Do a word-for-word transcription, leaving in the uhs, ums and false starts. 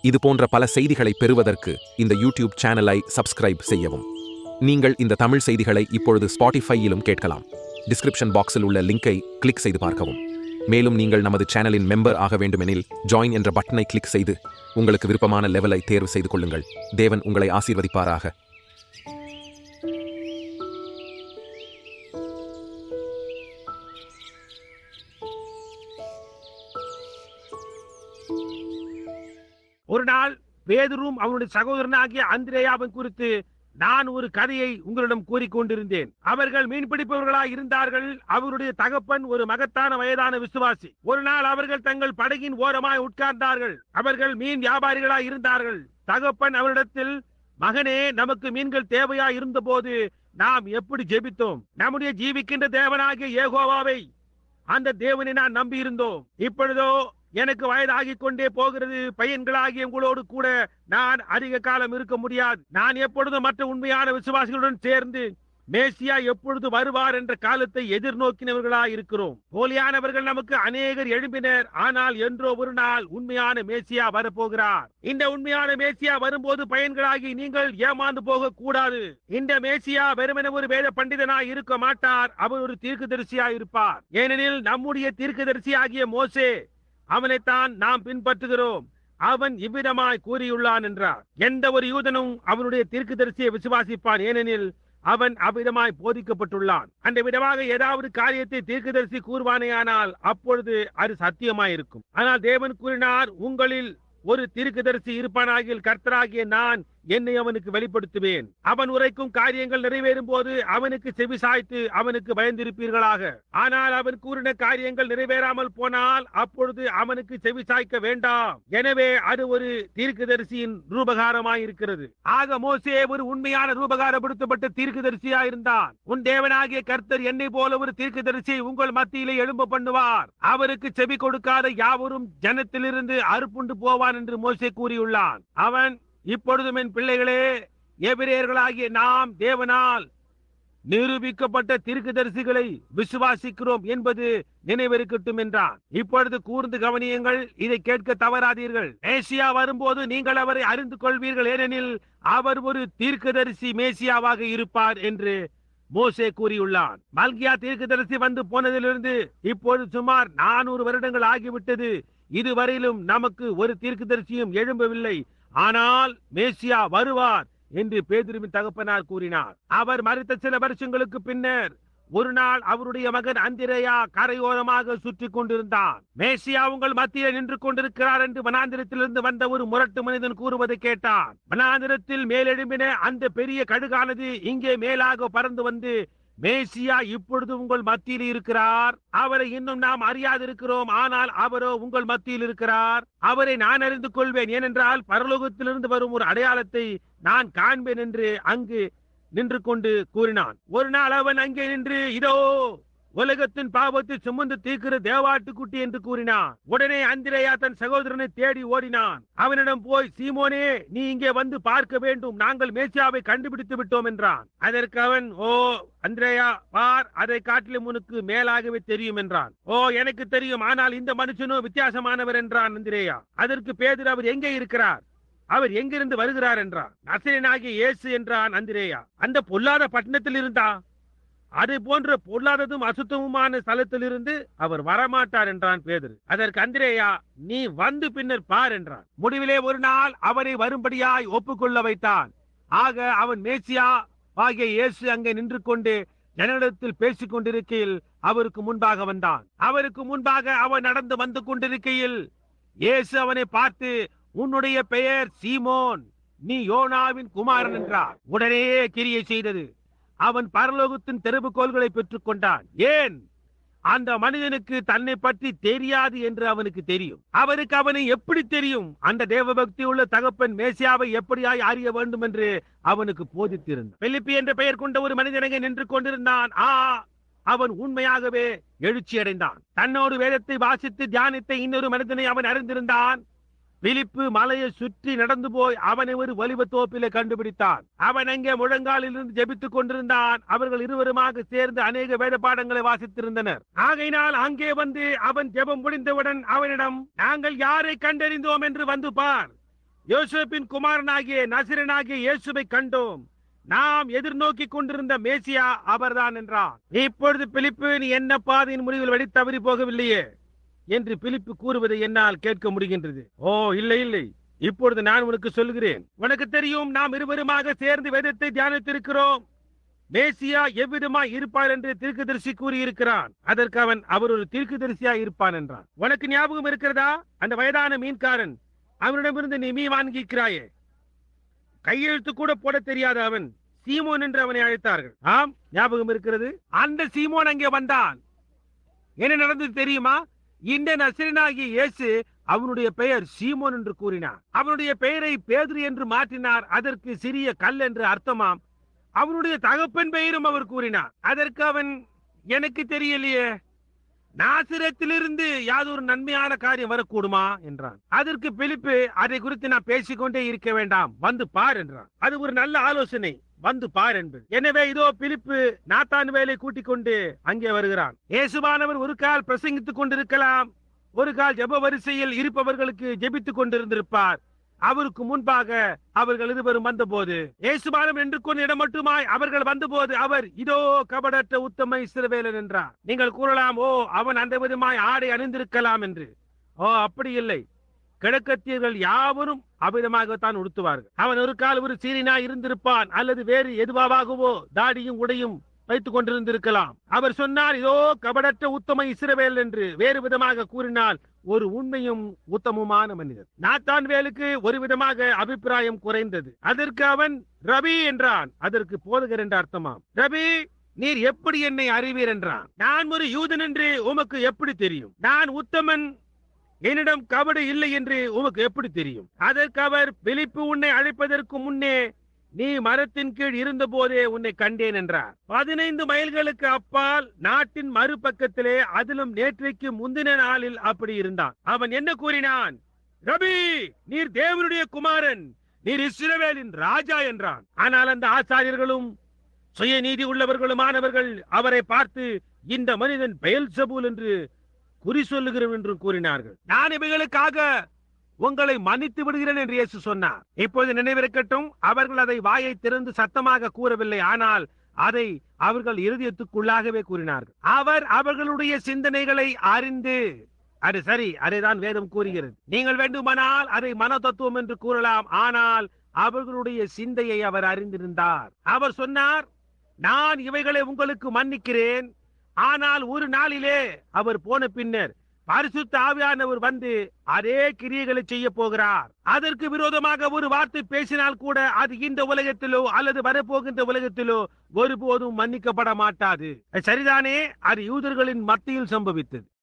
இது போன்ற பல செய்திகளை பெறுவதற்கு இந்த யூடியூப் சேனலை சப்ஸ்கிரைப் செய்யவும். நீங்கள் இந்த தமிழ் செய்திகளை இப்பொழுது ஸ்பாட்டிஃபையிலும் கேட்கலாம். டிஸ்கிரிப்ஷன் பாக்ஸில் உள்ள லிங்கை கிளிக் செய்து பார்க்கவும். மேலும் நீங்கள் நமது சேனலின் மெம்பர் ஆக வேண்டுமெனில் ஜாயின் என்ற பட்டனை கிளிக் செய்து உங்களுக்கு விருப்பமான லெவலை தேர்வு செய்து கொள்ளுங்கள். தேவன் உங்களை ஆசீர்வதிப்பாராக. ஒரு நாள் பேதுரும் அவனுடைய சகோதரனாகிய அந்திரேயாவை குறித்து நான் ஒரு கதையை உங்களிடம் கூறிக்கொண்டிருந்தேன். அவர்கள் மீன்பிடிப்பவர்களாய் இருந்தார்கள். அவருடைய தகப்பன் ஒரு மகத்தான வயதான விசுவாசி. ஒரு நாள் அவர்கள் தங்கள் படகின் ஓரமாய் உட்கார்ந்தார்கள். அவர்கள் மீன் வியாபாரிகளாய் இருந்தார்கள். தகப்பன் அவரிடத்தில், மகனே, நமக்கு மீன்கள் தேவையா இருந்த போது நாம் எப்படி ஜெபித்தோம்? நம்முடைய ஜீவிக்கின்ற தேவனாகிய யெகோவாவை, அந்த தேவனை நான் நம்பி இருந்தோம். இப்பொழுதோ எனக்கு வயதாகிக் கொண்டே போகிறது. பையன்களாகிய உங்களோடு கூட நான் அதிக காலம் இருக்க முடியாது. நான் எப்பொழுதும் மற்ற உண்மையான விசுவாசிகளுடன் சேர்ந்து மேசியா எப்பொழுது வருவார் என்ற காலத்தை எதிர்நோக்கினவர்களாய் இருக்கிறோம். போலியானவர்கள் நமக்கு அநேகர் எழும்பினர். ஆனால் என்றோ ஒரு நாள் உண்மையான மேசியா வரப்போகிறார். இந்த உண்மையான மேசியா வரும்போது பையன்களாகி நீங்கள் ஏமாந்து போக கூடாது. இந்த மேசியா வெறுமனே ஒரு வேத பண்டிதனாய் இருக்க மாட்டார். அவர் ஒரு தீர்க்கதரிசியாய் இருப்பார். ஏனெனில் நம்முடைய தீர்க்கதரிசியாகிய மோசே, அவனைத்தான் நாம் பின்பற்றுகிறோம். அவன் இவ்விதமாய் கூறியுள்ளான் என்றார். எந்த ஒரு யூதனும் அவனுடைய தீர்க்கதரிசியை விசுவாசிப்பான், ஏனெனில் அவன் அவ்விதமாய் போதிக்கப்பட்டுள்ளான். அந்த விதமாக ஏதாவது காரியத்தை தீர்க்கதரிசி கூறுவானேயானால் அப்பொழுது அது சத்தியமாயிருக்கும். ஆனால் தேவன் கூறினார், உங்களில் ஒரு தீர்க்கதரிசி இருப்பானாகில் கர்த்தராகிய நான் என்னை அவனுக்கு வெளிப்படுத்துவேன். அவன் உரைக்கும் காரியங்கள் நிறைவேறும் போது அவனுக்கு செவிசாய்த்து அவனுக்கு பயந்திருப்பீர்களாக. ஆனால் அவன் கூறின காரியங்கள் நிறைவேறாமல் போனால் அப்பொழுது அவனுக்கு செவிசாய்க்க வேண்டாம். எனவே அது ஒரு தீர்க்கதரிசியின் ரூபகாரமாயிருக்கிறது. ஆக மோசே ஒரு உண்மையான ரூபகாரப்படுத்தப்பட்ட தீர்க்கதரிசியாயிருந்தான். உன் தேவனாகிய கர்த்தர் என்னை போல ஒரு தீர்க்கதரிசியை உங்கள் மத்தியிலே எழும்ப பண்ணுவார். அவருக்கு செவி கொடுக்காத யாவரும் ஜனத்திலிருந்து அறுப்புண்டு போவான் என்று மோசே கூறியுள்ளான். அவன், இப்பொழுதும் என் பிள்ளைகளே, எபிரேயர்களாகிய நாம் தேவனால் நிரூபிக்கப்பட்ட தீர்க்கதரிசிகளை விசுவாசிக்கிறோம் என்பது நினைவிருக்கட்டும் என்றான். இப்பொழுது கூர்ந்து கவனியுங்கள், இதை கேட்க தவறாதீர்கள். மேசியா வரும்போது நீங்கள் அவரை அறிந்து கொள்வீர்கள், ஏனெனில் அவர் ஒரு தீர்க்கதரிசி மேசியாவாக இருப்பார் என்று மோசே கூறியுள்ளான். மல்கியா தீர்க்கதரிசி வந்து போனதிலிருந்து இப்பொழுது சுமார் நானூறு வருடங்கள் ஆகிவிட்டது. இதுவரையிலும் நமக்கு ஒரு தீர்க்கதரிசியும் எழும்பவில்லை. ஆனால் மேசியா வருவார் என்று பேதுருவின் தகப்பனார் கூறினார். அவர் மரித்த சில வருஷங்களுக்கு பின்னர் ஒரு நாள் அவருடைய மகன் அந்திரேயா கரையோரமாக சுற்றி கொண்டிருந்தான். மேசியா உங்கள் மத்தியில் நின்று கொண்டிருக்கிறார் என்று வனாந்திரத்திலிருந்து வந்த ஒரு முரட்டு மனிதன் கூறுவதை கேட்டான். வனாந்திரத்தில் மேலெழும்பின அந்த பெரிய கடுகானது இங்கே மேலாக பறந்து வந்து, மேசியா இப்பொழுது உங்கள் மத்தியில் இருக்கிறார். அவரை இன்னும் நாம் அறியாதிருக்கிறோம், ஆனால் அவரோ உங்கள் மத்தியில் இருக்கிறார். அவரை நான் அறிந்து கொள்வேன், ஏனென்றால் பரலோகத்திலிருந்து வரும் ஒரு அடையாளத்தை நான் காண்பேன் என்று அங்கு நின்று கொண்டு கூறினான். ஒரு நாள் அவன் அங்கே நின்று, இதோ உலகத்தின் பாவத்தை சுமந்து தீர்க்கிற தேவாட்டுக்குட்டி என்று கூறினான். உடனே அந்திரேயா தன் சகோதரனை தேடி ஓடினான். அவனிடம் போய், சீமோனே, நீ இங்கே வந்து பார்க்க வேண்டும், நாங்கள் மேசியாவை கண்டுபிடித்து விட்டோம் என்றான். அதற்கு அவன், ஓ அந்திரேயா, பார், அதை காட்டிலும் உனக்கு மேலாகவே தெரியும் என்றான். ஓ, எனக்கு தெரியும், ஆனால் இந்த மனுஷனோ வித்தியாசமானவர் என்றான் அந்திரேயா. அதற்கு பேதுரு, அவர் எங்கே இருக்கிறார்? அவர் எங்கிருந்து வருகிறார் என்றான். நசரேயனாகிய இயேசு என்றான் அந்திரேயா. அந்த பொல்லாத பட்டணத்தில் இருந்தா? அது போன்ற பொல்லாததும் அசுத்தமுமான ஸ்தலத்திலிருந்து அவர் வரமாட்டார் என்றான் பேதுரு. அதற்கு அந்திரேயா, நீ வந்து பின்னர் பார் என்றான். முடிவிலே ஒரு நாள் அவனை வரும்படியாய் ஒப்புக்கொள்ள வைத்தான். ஆக அவன் மேசியா ஆகிய இயேசு அங்கே நின்று கொண்டு ஜனங்களிடத்தில் பேசிக் கொண்டிருக்கையில் அவருக்கு முன்பாக வந்தான். அவருக்கு முன்பாக அவன் நடந்து வந்து கொண்டிருக்கையில் இயேசு அவனை பார்த்து, உன்னுடைய பெயர் சீமோன், நீ யோனாவின் குமாரன் என்றார். உடனே கிரியை செய்தது. அவன் பரலோகத்தின் திறவுகோல்களை பெற்றுக் கொண்டான். ஏன்? அந்த மனிதனுக்கு தன்னை பற்றி தெரியாது என்று அவனுக்கு தெரியும். அவருக்கு அவனை எப்படி தெரியும்? அந்த தேவபக்தி உள்ள தகப்பன் மேசியாவை எப்படியாய் அறிய வேண்டும் என்று அவனுக்கு போதித்திருந்தான். பிலிப்பி என்ற பெயர் கொண்ட ஒரு மனிதனை நின்று கொண்டிருந்தான். ஆ அவன் உண்மையாகவே எழுச்சி அடைந்தான். தன்னோடு வேதத்தை வாசித்து தியானித்த இன்னொரு மனிதனை அவன் அறிந்திருந்தான். பிலிப்பு மலையை சுற்றி நடந்து போய் அவனை ஒரு ஒலிவ தோப்பிலே கண்டுபிடித்தான். அவன் அங்கே முழங்காலில் இருந்து ஜெபித்துக் கொண்டிருந்தான். அவர்கள் இருவருமாக சேர்ந்து அநேக வேத பாடங்களை வாசித்திருந்தனர். ஆகையினால் அங்கே வந்து அவன் ஜெபம் முடிந்தவுடன் அவனிடம், நாங்கள் யாரை கண்டறிந்தோம் என்று வந்து பார், யோசேப்பின் குமாரனாகிய நசரேயனாகிய இயேசுவை கண்டோம். நாம் எதிர்நோக்கி கொண்டிருந்த மேசியா அவர்தான் என்றான். இப்பொழுது பிலிப்பு, நீ என்ன பாதையின் முடிவில் வழி தவறி போகவில்லையே என்று பிலிப்பு கூறுவதை என்னால் கேட்க முடிகின்றது. ஓ இல்லை இல்லை, இப்பொழுது நான் உனக்கு சொல்கிறேன். உனக்கு தெரியும், நாம் இருவருமாக சேர்ந்து வேதத்தை தியானித்திருக்கிறோம். மேசியா எவ்விதமாய் இருப்பார் என்று தீர்க்கதரிசி கூறியிருக்கிறான். அதற்கு அவன், அவர் ஒரு தீர்க்கதரிசியாய் இருப்பான் என்றான். உனக்கு ஞாபகம் இருக்கிறதா, அந்த வயதான மீன்காரன், அவனிடமிருந்து நீ மீன் வாங்கிக்கிறாயே, கையெழுத்து கூட போட தெரியாத அவன், சீமோன் என்று அவனை அழைத்தார்கள். ஆம், ஞாபகம் இருக்கிறது. அந்த சீமோன் அங்கே வந்தான். என்ன நடந்தது தெரியுமா? இந்த நசரேயனாகிய இயேசு அவனுடைய பெயர் சீமோன் என்று கூறினார். அவனுடைய பெயரை பேதுரு என்று மாற்றினார். அதற்கு சிறிய கல் என்று அர்த்தமாம். அவனுடைய தகப்பன் பெயரும் அவர் கூறினார். அதற்கு அவன், எனக்கு தெரியலையே, நாசரேத்திலிருந்து யாதொரு நன்மையான காரியம் வரக்கூடுமா என்றான். அதற்கு பிலிப்பு, அதை குறித்து நான் பேசிக்கொண்டே இருக்க வேண்டாம், வந்து பார் என்றான். அது ஒரு நல்ல ஆலோசனை, வந்து பார் என்பது. எனவே இதோ பிலிப்பு நாத்தான்வேலை கூட்டிக் கொண்டு அங்கே வருகிறான். இயேசுவானவர் ஒரு கால் பிரசங்கித்துக் கொண்டிருக்கலாம், ஒரு கால் ஜெப வரிசையில் இருப்பவர்களுக்கு ஜெபித்துக் கொண்டிருந்திருப்பார். அவருக்கு முன்பாக அவர்கள் இருவரும் வந்தபோது, இயேசுவானவர் என்று கொண்ட இடம் மட்டுமாய் அவர்கள் வந்தபோது அவர், இதோ கபடற்ற உத்தம இஸ்ரவேலன் என்றார். நீங்கள் கூறலாம், ஓ அவன் அந்த விதமாய் ஆடை அணிந்திருக்கலாம் என்று. ஓ அப்படி இல்லை, கிழக்கத்தியர்கள் யாவரும் அவ்விதமாகத்தான் உடுத்துவார்கள். அவன் ஒரு கால் ஒரு சீரியனாய் இருந்திருப்பான், அல்லது வேறு எதுவாகவோ தாடியும் உடையும் வைத்துக் கொண்டிருந்திருக்கலாம். அவர் சொன்னார், இதோ கபடற்ற உத்தம இஸ்ரவேல் என்று. வேறு விதமாக கூறினால் ஒரு உண்மையும் உத்தமமான மனிதர். நாத்தான்வேலுக்கு ஒரு விதமாக அபிப்பிராயம் குறைந்தது. அதற்கு அவன் ரபி என்றான். அதற்கு போதகர் என்ற அர்த்தமாம். ரபி, நீர் எப்படி என்னை அறிவீர் என்றான். நான் ஒரு யூதன் என்று உமக்கு எப்படி தெரியும்? நான் உத்தமன், என்னிடம் கபடு இல்லை என்று உமக்கு எப்படி தெரியும்? அதற்கு அவர், பிலிப்பு உன்னை அழைப்பதற்கு முன்னே நீ மரத்தின் கீழ் இருந்த போதே உன்னை கண்டேன் என்றார். பதினைந்து மைல்களுக்கு அப்பால் நாட்டின் மறுபக்கத்திலே, அதிலும் நேற்றைக்கு முந்தின நாளில் அப்படி இருந்தான். அவன் என்ன கூறினான்? ரபி, நீர் தேவனுடைய குமாரன், நீர் இஸ்ரவேலின் ராஜா என்றான். ஆனால் அந்த ஆசாரியர்களும் சுயநீதி உள்ளவர்களுமானவர்கள் அவரை பார்த்து, இந்த மனிதன் பெயல்செபூல் என்று குறி சொல்லுகிறவன் என்று கூறினார்கள். நான் இவைகளுக்காக உங்களை மன்னித்து விடுகிறேன் என்று இயேசு சொன்னார். இப்போது நினைவிருக்கட்டும், அவர்கள் அதை வாயை திறந்து சத்தமாக கூறவில்லை, ஆனால் அதை அவர்கள் இருதயத்துக்குள்ளாகவே கூறினார்கள். அவர் அவர்களுடைய சிந்தனைகளை அறிந்து, அது சரி, அதைதான் வேதம் கூறுகிறது. நீங்கள் வேண்டுமானால் அதை மன தத்துவம் என்று கூறலாம், ஆனால் அவர்களுடைய சிந்தையை அவர் அறிந்திருந்தார். அவர் சொன்னார், நான் இவைகளை உங்களுக்கு மன்னிக்கிறேன், ஆனால் ஒரு நாளிலே அவர் போன பின்னர் பரிசுத்த ஆவியானவர் வந்து அதே கிரியைகளை செய்ய போகிறார். அதற்கு விரோதமாக ஒரு வார்த்தை பேசினால் கூட அது இந்த உலகத்திலோ அல்லது வரப்போகின்ற உலகத்திலோ ஒருபோதும் மன்னிக்கப்பட மாட்டாது. சரிதானே? அது யூதர்களின் மத்தியில் சம்பவித்தது.